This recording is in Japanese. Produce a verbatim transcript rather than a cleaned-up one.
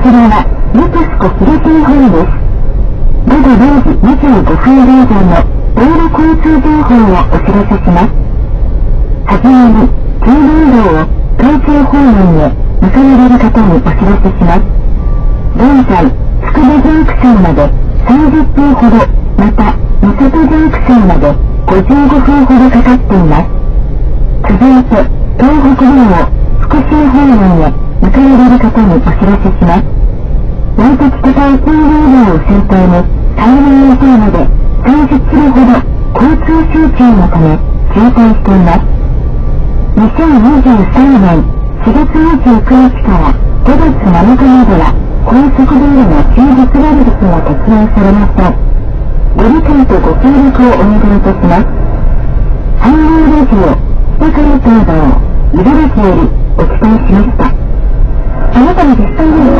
ちらは、ネクスコ東日本です。午後れいじにじゅうごふん現在の道路交通情報をお知らせします。はじめに、京阪道を東京方面へ向かわれる方にお知らせします。現在、つくばジャンクションまでさんじゅっぷんほど、また、三郷ジャンクションまでごじゅうごふんほどかかっています。続いて、東北道を福島方面へ向かわれる方にお知らせします。内敵と対空ロードを先頭に、台湾の方までさんじゅっキロほど交通集中のため渋滞しています。にせんにじゅうさんねんしがつにじゅうくにちからごがつなのかまでは高速道路の休日割引が適用されません。ご理解とご協力をお願いいたします。阪南ラジオ北関東道茨城よりお伝えしました。あなたの実際に